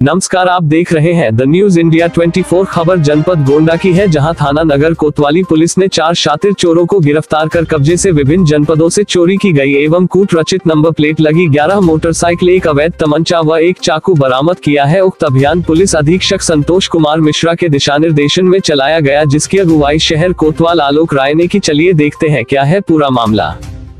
नमस्कार, आप देख रहे हैं द न्यूज इंडिया 24। खबर जनपद गोंडा की है, जहां थाना नगर कोतवाली पुलिस ने 4 शातिर चोरों को गिरफ्तार कर कब्जे से विभिन्न जनपदों से चोरी की गई एवं कूट रचित नंबर प्लेट लगी 11 मोटरसाइकिल, एक अवैध तमंचा व एक चाकू बरामद किया है। उक्त अभियान पुलिस अधीक्षक संतोष कुमार मिश्रा के दिशा निर्देशन में चलाया गया, जिसकी अगुवाई शहर कोतवाल आलोक राय ने की। चलिए देखते हैं क्या है पूरा मामला।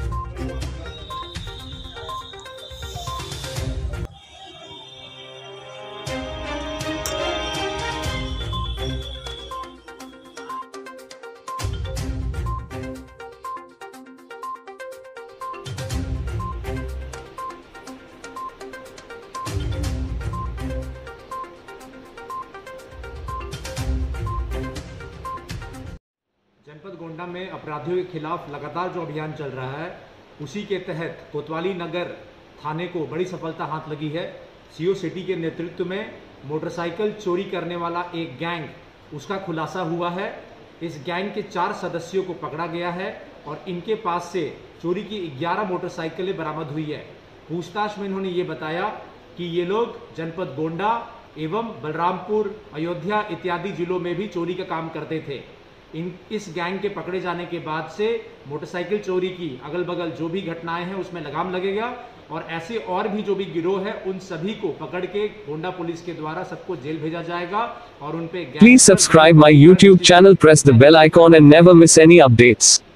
जनपद गोंडा में अपराधियों के खिलाफ लगातार जो अभियान चल रहा है, उसी के तहत कोतवाली नगर थाने को बड़ी सफलता हाथ लगी है। सीओ सिटी के नेतृत्व में मोटरसाइकिल चोरी करने वाला एक गैंग, उसका खुलासा हुआ है। इस गैंग के 4 सदस्यों को पकड़ा गया है और इनके पास से चोरी की 11 मोटरसाइकिलें बरामद हुई है। पूछताछ में इन्होंने ये बताया कि ये लोग जनपद गोंडा एवं बलरामपुर, अयोध्या इत्यादि जिलों में भी चोरी का काम करते थे। इस गैंग के पकड़े जाने के बाद से मोटरसाइकिल चोरी की अगल बगल जो भी घटनाएं हैं उसमें लगाम लगेगा और ऐसे और भी जो भी गिरोह है उन सभी को पकड़ के गोंडा पुलिस के द्वारा सबको जेल भेजा जाएगा और उन पे please subscribe my YouTube channel, press the bell icon and never miss any updates.